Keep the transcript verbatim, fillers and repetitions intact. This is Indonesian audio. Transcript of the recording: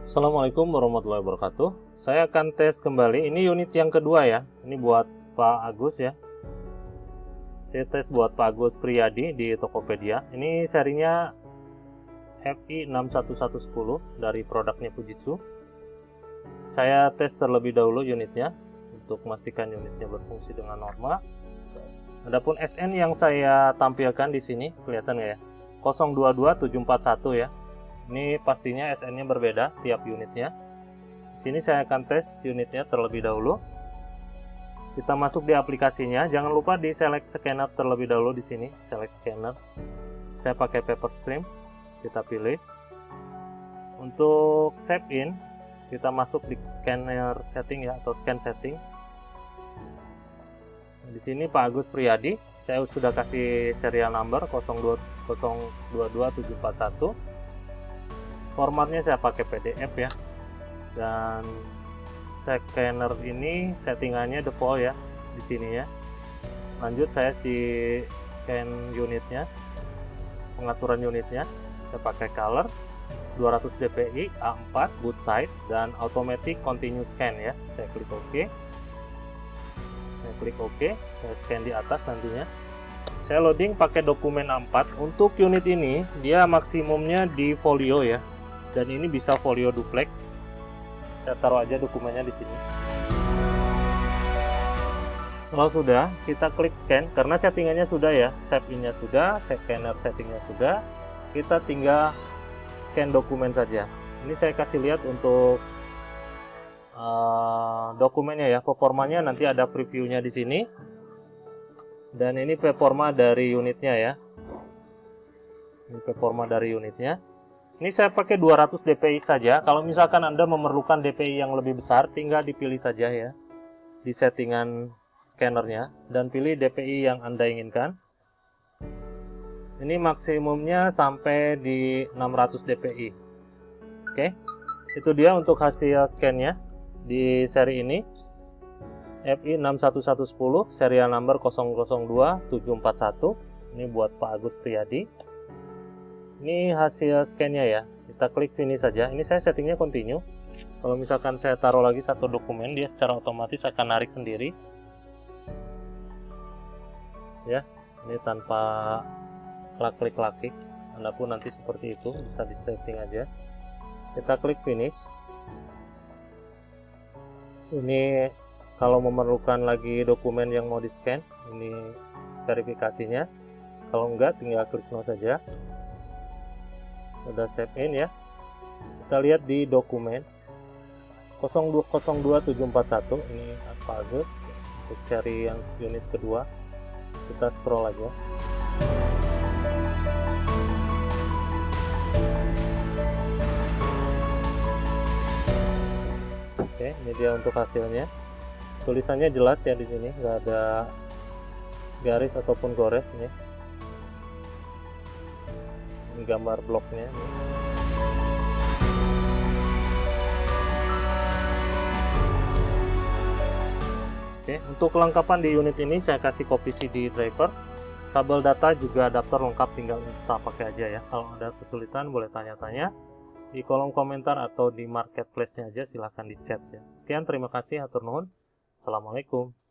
Assalamualaikum warahmatullahi wabarakatuh. Saya akan tes kembali. Ini unit yang kedua ya. Ini buat Pak Agus ya. Saya tes buat Pak Agus Priyadi di Tokopedia. Ini serinya F I enam satu satu satu nol dari produknya Fujitsu. Saya tes terlebih dahulu unitnya untuk memastikan unitnya berfungsi dengan normal. Adapun S N yang saya tampilkan di sini kelihatan nggak ya? nol dua dua tujuh empat satu ya. Ini pastinya S N-nya berbeda tiap unitnya. Di sini saya akan tes unitnya terlebih dahulu. Kita masuk di aplikasinya. Jangan lupa di select scanner terlebih dahulu di sini. Select scanner. Saya pakai paper stream. Kita pilih. Untuk save in, kita masuk di scanner setting ya atau scan setting. Di sini Pak Agus Priyadi. Saya sudah kasih serial number nol dua dua tujuh empat satu. Formatnya saya pakai P D F ya, dan scanner ini settingannya default ya di sini ya. Lanjut saya di scan unitnya, pengaturan unitnya saya pakai color dua ratus dpi A empat boot side dan automatic continue scan ya. Saya klik OK, saya klik OK, saya scan di atas nantinya. Saya loading pakai dokumen A empat. Untuk unit ini dia maksimumnya di folio ya. Dan ini bisa folio duplex. Saya taruh aja dokumennya di sini. Kalau sudah, kita klik scan karena settingannya sudah ya, save in-nya sudah, scanner settingnya sudah. Kita tinggal scan dokumen saja. Ini saya kasih lihat untuk uh, dokumennya ya, performanya nanti ada previewnya di sini. Dan ini performa dari unitnya ya. Ini performa dari unitnya. Ini saya pakai dua ratus dpi saja. Kalau misalkan Anda memerlukan dpi yang lebih besar, tinggal dipilih saja ya di settingan scannernya dan pilih dpi yang Anda inginkan. Ini maksimumnya sampai di enam ratus dpi. Oke, itu dia untuk hasil scannya di seri ini F I enam satu satu satu nol, serial number nol nol dua tujuh empat satu. Ini buat Pak Agus Priyadi. Ini hasil scan-nya ya. Kita klik finish saja. Ini saya settingnya continue. Kalau misalkan saya taruh lagi satu dokumen, dia secara otomatis akan narik sendiri. Ya, ini tanpa klik-klik. Anda pun nanti seperti itu, bisa di setting aja. Kita klik finish. Ini kalau memerlukan lagi dokumen yang mau di-scan, ini verifikasinya. Kalau enggak, tinggal klik no saja. Udah save in ya. Kita lihat di dokumen nol dua tujuh empat satu, ini Pak Agus untuk seri yang unit kedua. Kita scroll aja. Oke, ini dia untuk hasilnya. Tulisannya jelas ya di sini, nggak ada garis ataupun gores ini. Ini gambar bloknya. Oke, untuk kelengkapan di unit ini saya kasih copy C D driver, kabel data juga adapter lengkap, tinggal install pakai aja ya. Kalau ada kesulitan boleh tanya-tanya di kolom komentar atau di marketplace-nya aja, silahkan di chat ya. Sekian, terima kasih, hatur nuhun. Assalamualaikum.